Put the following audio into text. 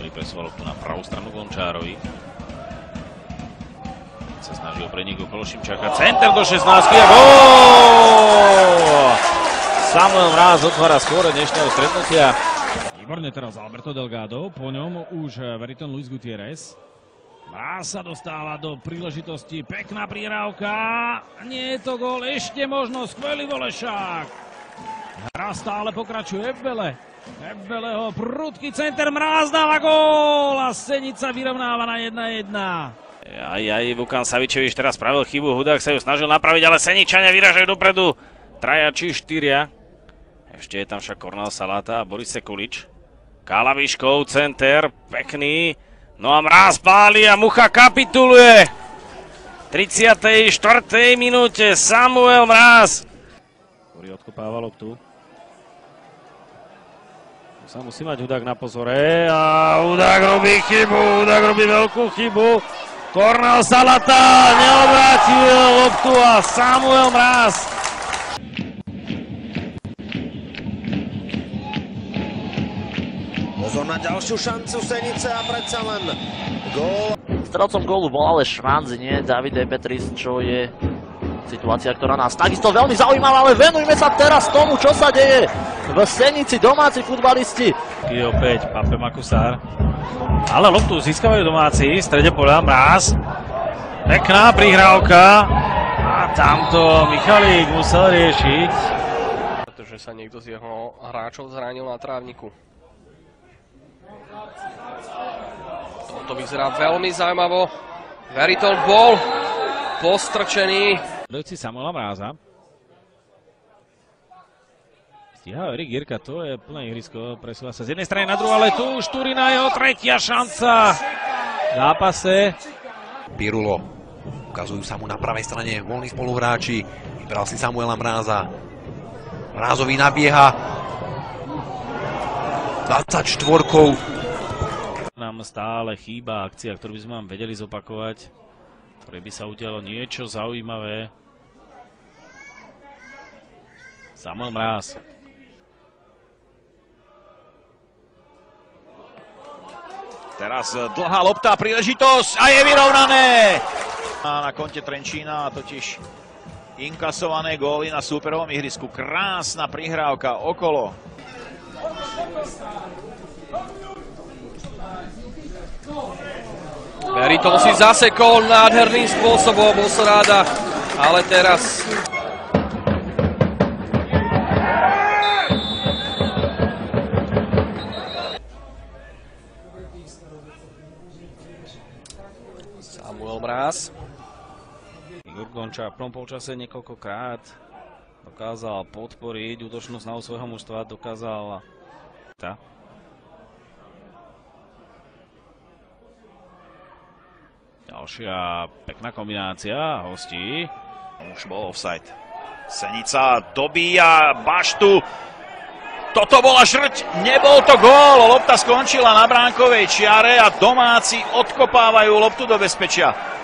Mihalik presúval loptu na pravú stranu Gončárovi. Sa snaží o prenik okolo Šimčáka. Center do 16 a gól! Samuel Mráz otvára skóre dnešného stretnutia. Výborne teraz Alberto Delgado, po ňom už Veriton Luis Gutierrez. Mráz sa dostáva do príležitosti, pekná prihrávka. Nie je to gól, ešte možno, skvelý Volešák. Hra stále pokračuje Ebbeleho prudký center, Mráz dáva gól a Senica vyrovnáva na 1-1. Vukan Savičevič teraz spravil chybu, Hudák sa ju snažil napraviť, ale Seničania vyražajú dopredu. 3 či 4. Ešte je tam však Kornel Saláta a Boris Sekulič. Kalaviškov, center, pekný. No a Mráz páli a Mucha kapituluje. 34. minúte Samuel Mráz. Ktorý odkopáva loptu. Tu sa musí mať Hudák na pozore a Hudák robí chybu, Hudák robí veľkú chybu. Kornel Salata neobrátil loptu a Samuel Mráz. Pozor na ďalšiu šancu Senice a predsa len gól. Strelcom gólu bol ale Švanc, nie Davide Petris, čo je situácia, ktorá nás takisto veľmi zaujímavá, ale venujme sa teraz tomu, čo sa deje v Senici, domáci futbalisti. Opäť Pape Makusár. Ale loptu získavajú domáci, v strede poľa Mráz. Pekná prihrávka a tamto Michalík musel riešiť. Pretože sa niekto z jeho hráčov zranil na trávniku. Toto vyzerá veľmi zaujímavo. Veriton bol postrčený. Dojci Samuela Mráza. Stíha Erik Jirka, to je plné ihrisko, presúva sa z jednej strany na druhú, ale tu Šturina, jeho tretia šanca v zápase. Pirulo, ukazujú sa mu na pravej strane voľní spoluhráči, vybral si Samuela Mráza. Mrázovi nabieha 24. Nám stále chýba akcia, ktorú by sme vám vedeli zopakovať, ktorej by sa udialo niečo zaujímavé. Samuel Mráz. Teraz dlhá lopta, príležitosť a je vyrovnané! Na konte Trenčína totiž inkasované góly na súperovom ihrisku. Krásna prihrávka okolo. Veriton si zasekol nádherným spôsobom, bol sa ráda, ale teraz Samuel Mráz. Igor Gončár v prvom polčase niekoľkokrát dokázal podporiť útočnú snahu svojho mužstva, dokázal ďalšia pekná kombinácia hostí. Už bol offside. Senica dobíja Baštu. Toto bola žrť, nebol to gól. Lopta skončila na bránkovej čiare a domáci odkopávajú loptu do bezpečia.